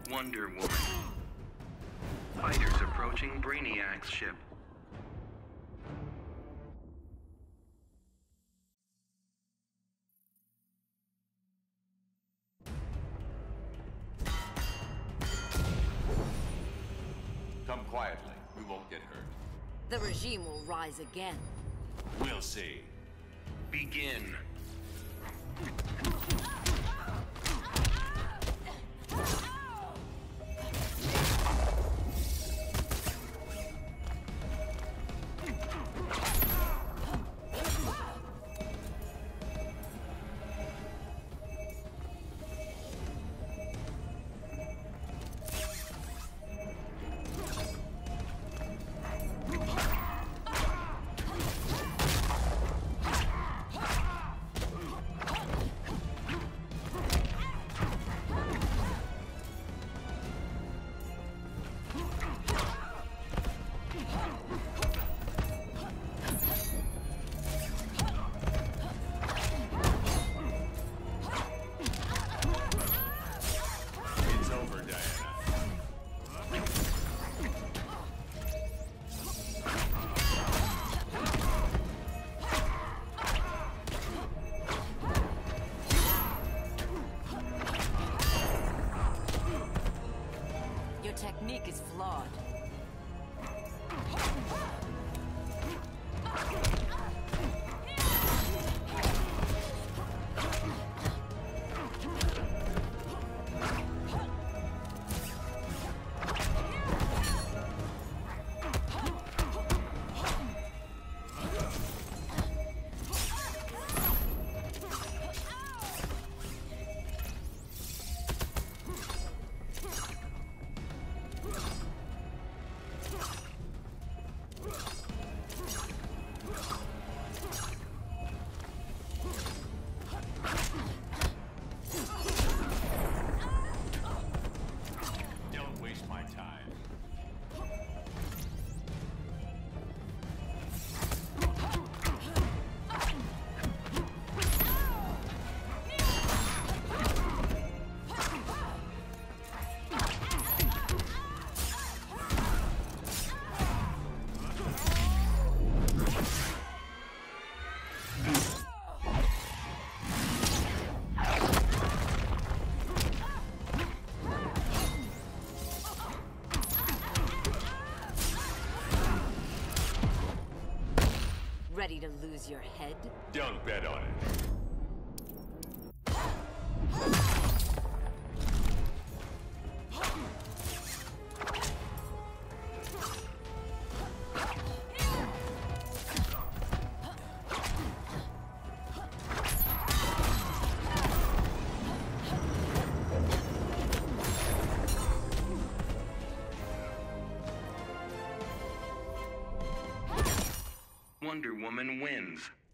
Wonder Woman. Fighters approaching Brainiac's ship. Come quietly. We won't get hurt. The regime will rise again. We'll see. Begin. It's over, Diana. Your technique is flawed. Don't waste my time. Ready to lose your head? Don't bet on it. Wonder Woman wins.